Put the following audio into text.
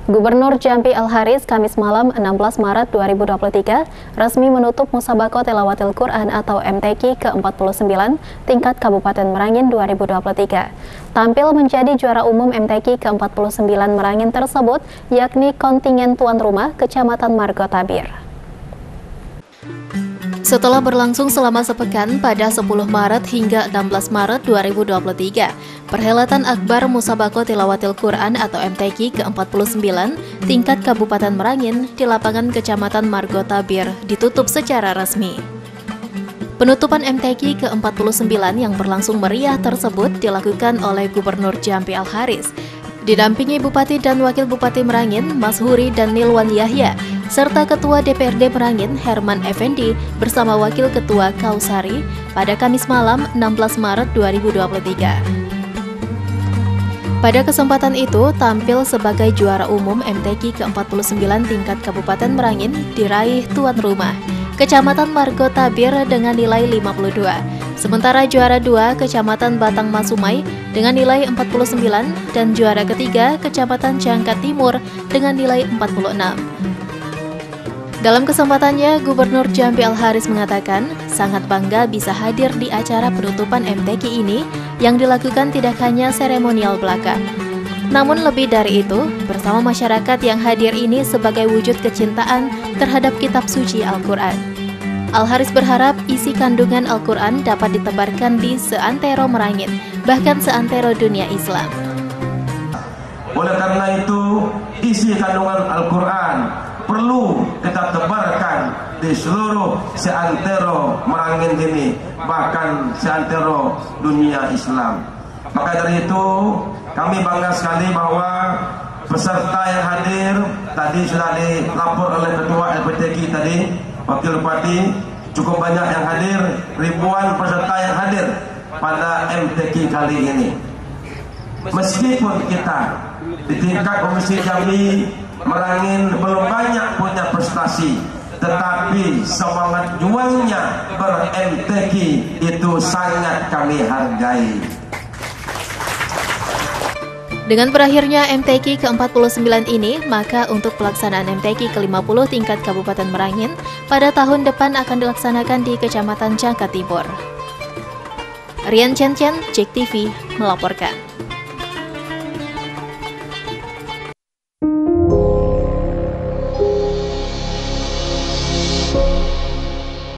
Gubernur Jambi Al-Haris Kamis malam 16 Maret 2023 resmi menutup Musabaqah Tilawatil Quran atau MTQ ke-49 tingkat Kabupaten Merangin 2023. Tampil menjadi juara umum MTQ ke-49 Merangin tersebut yakni kontingen tuan rumah Kecamatan Margotabir. Setelah berlangsung selama sepekan pada 10 Maret hingga 16 Maret 2023, perhelatan akbar Musabaqah Tilawatil Quran atau MTQ ke-49 tingkat Kabupaten Merangin di lapangan Kecamatan Margotabir ditutup secara resmi. Penutupan MTQ ke-49 yang berlangsung meriah tersebut dilakukan oleh Gubernur Jambi Al-Haris, didampingi Bupati dan Wakil Bupati Merangin, Mas Huri dan Nilwan Yahya, serta Ketua DPRD Merangin Herman Effendi bersama Wakil Ketua Kausari pada Kamis malam 16 Maret 2023. Pada kesempatan itu, tampil sebagai juara umum MTQ ke-49 tingkat Kabupaten Merangin diraih tuan rumah, Kecamatan Margotabir dengan nilai 52. Sementara juara 2 Kecamatan Batang Masumai dengan nilai 49 dan juara ketiga Kecamatan Jangkat Timur dengan nilai 46. Dalam kesempatannya, Gubernur Jambi Al-Haris mengatakan sangat bangga bisa hadir di acara penutupan MTQ ini yang dilakukan tidak hanya seremonial belaka. Namun lebih dari itu, bersama masyarakat yang hadir ini sebagai wujud kecintaan terhadap kitab suci Al-Quran. Al-Haris berharap isi kandungan Al-Quran dapat ditebarkan di seantero Merangin, bahkan seantero dunia Islam. Oleh karena itu, isi kandungan Al-Quran perlu kita tebarkan di seluruh seantero Merangin ini, bahkan seantero dunia Islam. Maka dari itu kami bangga sekali bahwa peserta yang hadir tadi sudah dilapor oleh Ketua LPTQ tadi, Wakil Bupati, cukup banyak yang hadir, ribuan peserta yang hadir pada MTQ kali ini. Meskipun kita di tingkat Komisi Jambi Merangin belum banyak punya prestasi, tetapi semangat juangnya ber-MTQ itu sangat kami hargai. Dengan berakhirnya MTQ ke-49 ini, maka untuk pelaksanaan MTQ ke-50 tingkat Kabupaten Merangin pada tahun depan akan dilaksanakan di Kecamatan Jangkat Timur. Rian Chen, JEK TV melaporkan.